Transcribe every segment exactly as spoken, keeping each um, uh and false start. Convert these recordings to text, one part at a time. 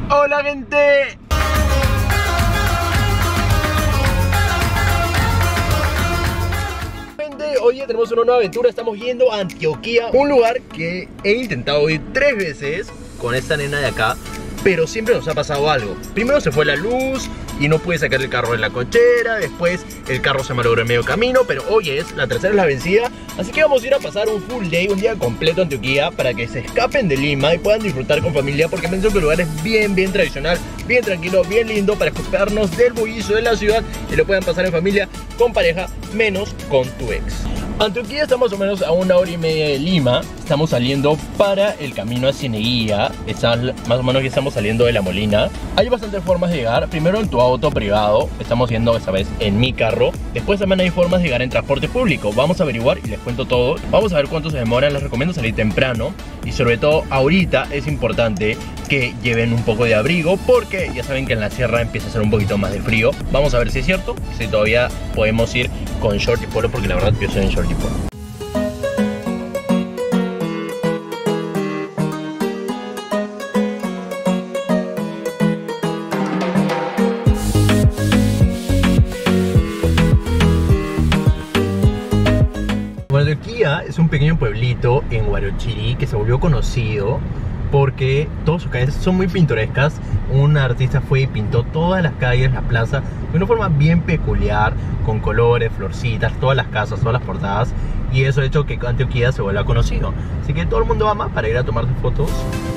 ¡Hola, gente! Gente, hoy día tenemos una nueva aventura. Estamos yendo a Antioquia, un lugar que he intentado ir tres veces con esta nena de acá, pero siempre nos ha pasado algo. Primero se fue la luz y no pude sacar el carro de la cochera. Después el carro se malogró en medio camino. Pero hoy es, la tercera es la vencida. Así que vamos a ir a pasar un full day, un día completo a Antioquia, para que se escapen de Lima y puedan disfrutar con familia. Porque pienso que el lugar es bien, bien tradicional, bien tranquilo, bien lindo, para escaparnos del bullicio de la ciudad y lo puedan pasar en familia, con pareja, menos con tu ex. Antioquia está más o menos a una hora y media de Lima. Estamos saliendo para el camino a Cieneguilla. Está más o menos que estamos saliendo de La Molina. Hay bastantes formas de llegar. Primero en tu auto privado. Estamos yendo esta vez en mi carro. Después también hay formas de llegar en transporte público. Vamos a averiguar y les cuento todo. Vamos a ver cuánto se demoran. Les recomiendo salir temprano. Y sobre todo ahorita es importante que lleven un poco de abrigo, porque ya saben que en la sierra empieza a hacer un poquito más de frío. Vamos a ver si es cierto, si todavía podemos ir con short y polo, porque la verdad yo soy en short y polo. Antioquia es un pequeño pueblito en Huarochirí que se volvió conocido porque todas sus calles son muy pintorescas. Un artista fue y pintó todas las calles, la plaza, de una forma bien peculiar, con colores, florcitas, todas las casas, todas las portadas. Y eso ha hecho que Antioquia se vuelva conocido. Así que todo el mundo ama para ir a tomarse fotos.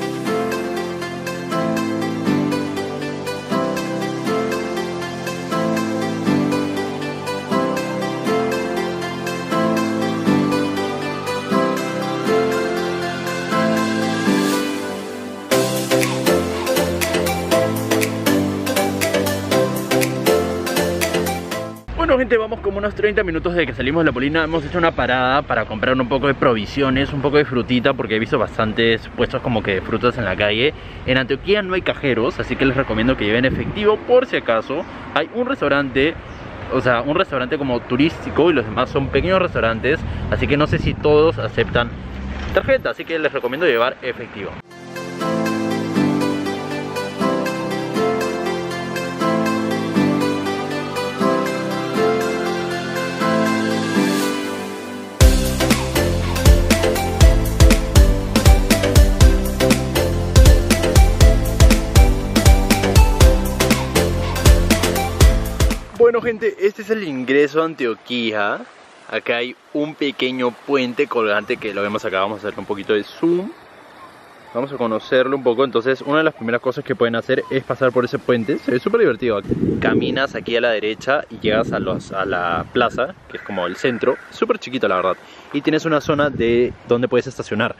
Bueno, gente, vamos como unos treinta minutos de que salimos de La Molina. Hemos hecho una parada para comprar un poco de provisiones, un poco de frutita, porque he visto bastantes puestos como que de frutas en la calle. En Antioquia no hay cajeros, así que les recomiendo que lleven efectivo por si acaso. Hay un restaurante, o sea, un restaurante como turístico, y los demás son pequeños restaurantes, así que no sé si todos aceptan tarjeta, así que les recomiendo llevar efectivo. Bueno, gente, este es el ingreso a Antioquia. Acá hay un pequeño puente colgante que lo vemos acá. Vamos a hacerle un poquito de zoom. Vamos a conocerlo un poco. Entonces, una de las primeras cosas que pueden hacer es pasar por ese puente. Se ve súper divertido. Caminas aquí a la derecha y llegas a, los, a la plaza, que es como el centro. Súper chiquito, la verdad. Y tienes una zona de donde puedes estacionar.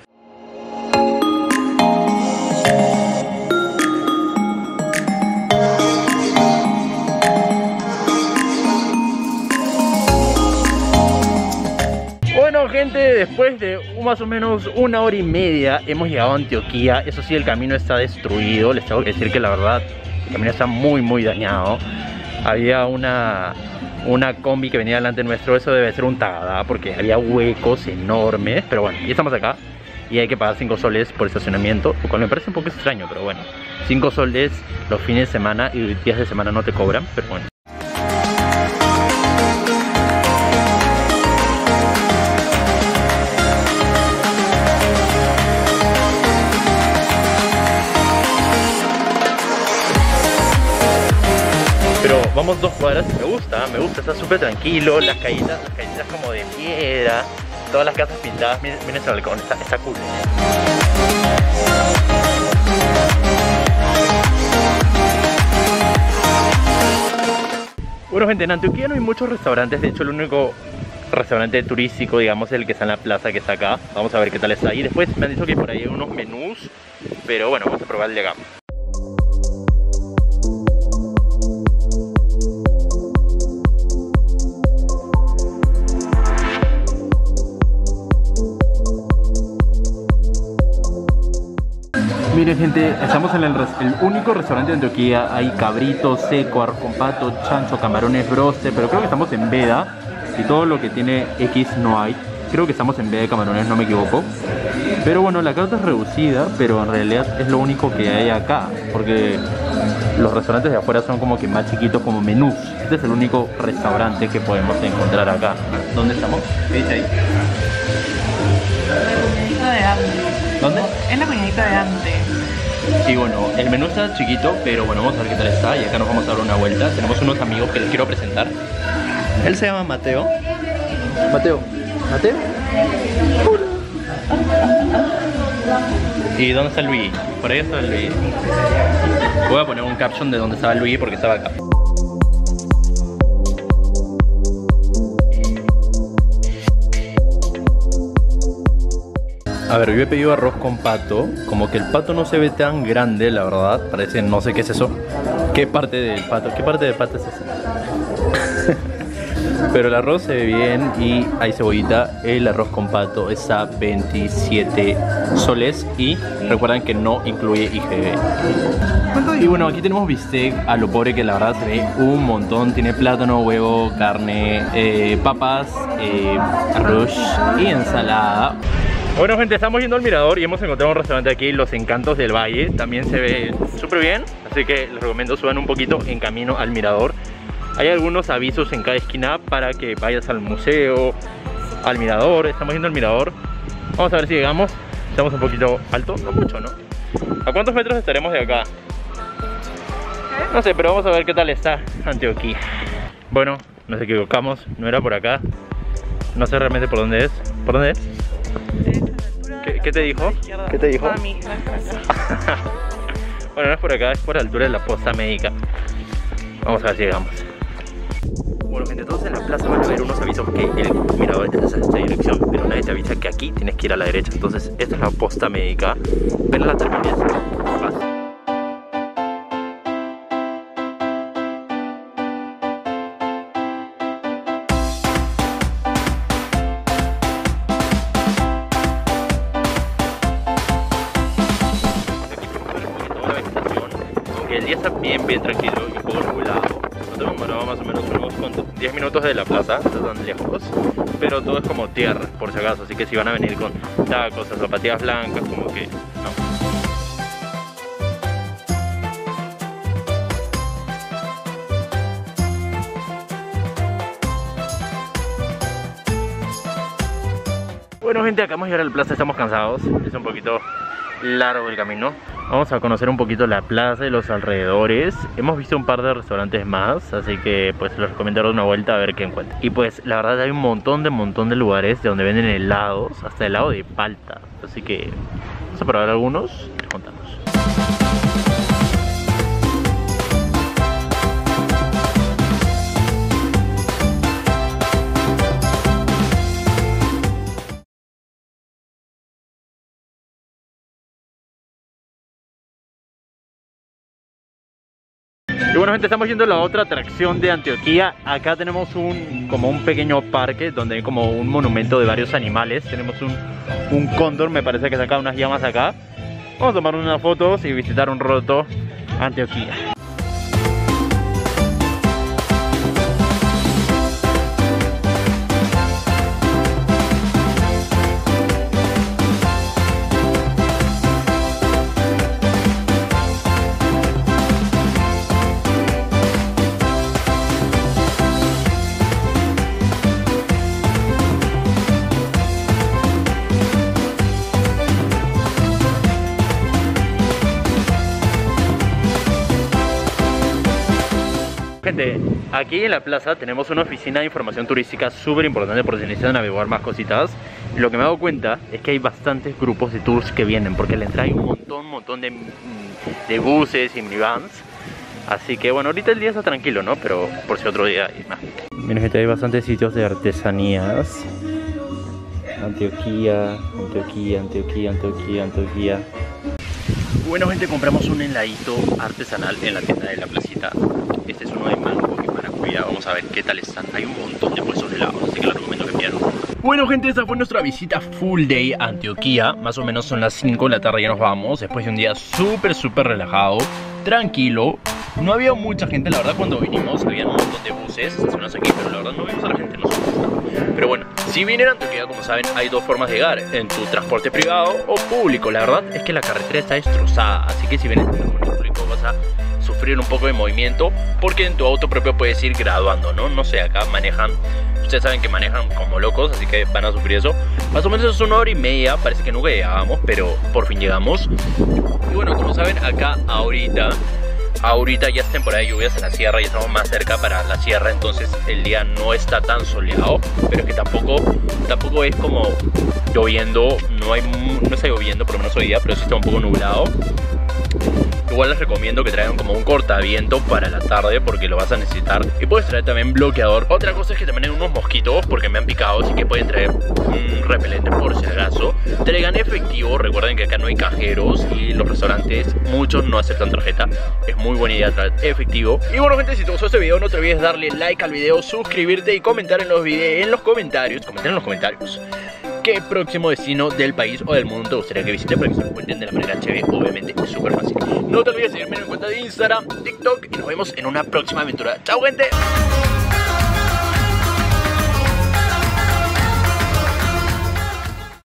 Bueno, gente, después de más o menos una hora y media hemos llegado a Antioquia. Eso sí, el camino está destruido. Les tengo que decir que la verdad el camino está muy muy dañado. Había una, una combi que venía delante nuestro. Eso debe ser un Tagadá, porque había huecos enormes. Pero bueno, ya estamos acá y hay que pagar cinco soles por estacionamiento, lo cual me parece un poco extraño, pero bueno, cinco soles los fines de semana, y días de semana no te cobran, pero bueno. Pero vamos dos cuadras y me gusta, me gusta, está súper tranquilo. Las callitas, las callitas como de piedra, todas las casas pintadas. Miren, miren ese balcón, está, está cool. Bueno, gente, en Antioquia no hay muchos restaurantes. De hecho, el único restaurante turístico, digamos, es el que está en la plaza, que está acá. Vamos a ver qué tal está. Y después me han dicho que por ahí hay unos menús, pero bueno, vamos a probar el de acá. Miren, gente, estamos en el, el único restaurante de Antioquia. Hay cabrito seco, arroz con pato, chancho, camarones, broste, pero creo que estamos en veda y todo lo que tiene X no hay. Creo que estamos en veda de camarones, no me equivoco. Pero bueno, la carta es reducida, pero en realidad es lo único que hay acá, porque los restaurantes de afuera son como que más chiquitos, como menús. Este es el único restaurante que podemos encontrar acá. ¿Dónde estamos? ¿Qué dice ahí? La cuñadita de Ante. ¿Dónde? Es la cuñadita de Ante. Y bueno, el menú está chiquito, pero bueno, vamos a ver qué tal está. Y acá nos vamos a dar una vuelta. Tenemos unos amigos que les quiero presentar. Él se llama Mateo. Mateo. ¿Mateo? Hola. ¿Y dónde está el Luigi? Por ahí está el Luigi. Voy a poner un caption de dónde estaba el Luigi porque estaba acá. A ver, yo he pedido arroz con pato. Como que el pato no se ve tan grande, la verdad. Parece, no sé qué es eso. ¿Qué parte del pato? ¿Qué parte del pato es esa? Pero el arroz se ve bien y hay cebollita. El arroz con pato está a veintisiete soles. Y recuerden que no incluye I G B. Y bueno, aquí tenemos bistec a lo pobre, que la verdad se ve un montón. Tiene plátano, huevo, carne, eh, papas, eh, arroz y ensalada. Bueno gente, estamos yendo al mirador y hemos encontrado un restaurante aquí, Los Encantos del Valle. También se ve súper bien, así que les recomiendo suban un poquito en camino al mirador. Hay algunos avisos en cada esquina para que vayas al museo, al mirador. Estamos yendo al mirador. Vamos a ver si llegamos. Estamos un poquito alto, no mucho, ¿no? ¿A cuántos metros estaremos de acá? No sé, pero vamos a ver qué tal está Antioquia. Bueno, nos equivocamos, no era por acá. No sé realmente por dónde es. ¿Por dónde es? ¿Qué, ¿Qué te dijo? ¿Qué te dijo? Bueno, no es por acá, es por la altura de la posta médica. Vamos a ver si llegamos. Bueno gente, entonces en la plaza van a ver unos avisos que el mirador es en esta dirección, pero nadie te avisa que aquí tienes que ir a la derecha. Entonces esta es la posta médica, ven la terminal. Vas. El día está bien, bien tranquilo y un poco nublado. Nos hemos demorado más o menos unos diez minutos de la plaza, no tan lejos, pero todo es como tierra, por si acaso, así que si van a venir con tacos o zapatillas blancas, como que no. Bueno gente, acabamos de llegar a la plaza, estamos cansados, es un poquito largo el camino. Vamos a conocer un poquito la plaza y los alrededores. Hemos visto un par de restaurantes más, así que pues les recomiendo dar una vuelta a ver qué encuentran. Y pues la verdad hay un montón de montón de lugares de donde venden helados, hasta helado de palta. Así que vamos a probar algunos y les contamos. Y bueno gente, estamos yendo a la otra atracción de Antioquia. Acá tenemos un como un pequeño parque donde hay como un monumento de varios animales. Tenemos un, un cóndor, me parece que saca unas llamas acá. Vamos a tomar unas fotos y visitar un rato Antioquia. Gente, aquí en la plaza tenemos una oficina de información turística súper importante por si necesitan averiguar más cositas. Y lo que me he dado cuenta es que hay bastantes grupos de tours que vienen, porque le trae un montón, un montón de, de buses y minivans. Así que bueno, ahorita el día está tranquilo, ¿no? Pero por si otro día hay más. Miren gente, hay bastantes sitios de artesanías. Antioquia, Antioquia, Antioquia, Antioquia, Antioquia. Bueno gente, compramos un heladito artesanal en la tienda de la placita. Este es uno de mango y maracuyá. Vamos a ver qué tal están. Hay un montón de puestos de helados, así que les recomiendo que pidan. Bueno gente, esta fue nuestra visita full day a Antioquia. Más o menos son las cinco de la tarde, ya nos vamos. Después de un día súper súper relajado, tranquilo. No había mucha gente, la verdad, cuando vinimos. Había un montón de buses estacionados aquí, pero la verdad no vimos a la gente, no sé cómo está. Pero bueno, si vienen a Antioquia, como saben, hay dos formas de llegar: en tu transporte privado o público. La verdad es que la carretera está destrozada, así que si vienes en transporte público vas a sufrir un poco de movimiento, porque en tu auto propio puedes ir graduando, ¿no? No sé, acá manejan, ustedes saben que manejan como locos, así que van a sufrir eso. Más o menos es una hora y media, parece que nunca llegábamos, pero por fin llegamos. Y bueno, como saben, acá ahorita Ahorita ya es temporada de lluvias en la sierra y estamos más cerca para la sierra, entonces el día no está tan soleado, pero es que tampoco, tampoco es como lloviendo, no, hay, no está lloviendo, por lo menos hoy día, pero sí está un poco nublado. Igual les recomiendo que traigan como un cortaviento para la tarde porque lo vas a necesitar. Y puedes traer también bloqueador. Otra cosa es que también hay unos mosquitos porque me han picado, así que pueden traer un repelente por si acaso. Traigan efectivo, recuerden que acá no hay cajeros y los restaurantes, muchos no aceptan tarjeta. Es muy buena idea traer efectivo. Y bueno, gente, si te gustó este video, no te olvides darle like al video, suscribirte y comentar en los, videos, en los comentarios. Comentar en los comentarios qué próximo destino del país o del mundo te gustaría que visite para que se lo cuenten de la manera chévere. Obviamente es súper fácil. No te olvides de seguirme en mi cuenta de Instagram, TikTok y nos vemos en una próxima aventura. ¡Chao, gente!